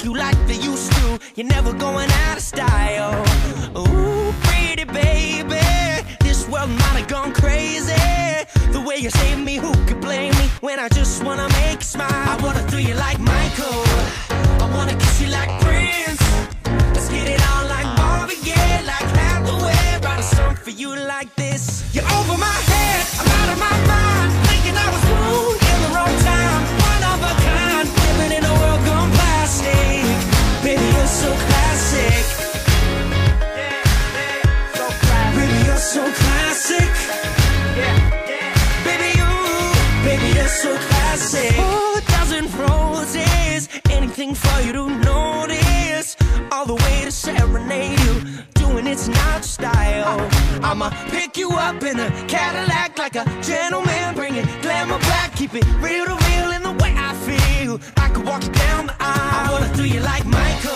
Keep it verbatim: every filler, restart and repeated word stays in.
rock you like they used to. You're never going out of style. Ooh, pretty baby, this world might have gone crazy. The way you save me, who could blame me when I just wanna make you smile? I wanna throw you like Michael, I wanna kiss you like Prince. Let's get it on like Marvin Gaye, like Hathaway. Write a song for you like this. You're over my head, I'm out of my mind, thinking I was wrong in the wrong time. One of a kind, living in a world gone plastic. Baby, you're so classic. Yeah, yeah, so classic. Baby, you're so classic. Yeah, yeah. Baby, you, baby, you're so classic. Oh, a dozen roses, anything for you to notice. All the way to serenade you, doing it's not your style. I'ma pick you up in a Cadillac like a gentleman, bring it glamour back, keep it real to real in the way I feel. I could walk you down the aisle. I wanna do you like Michael,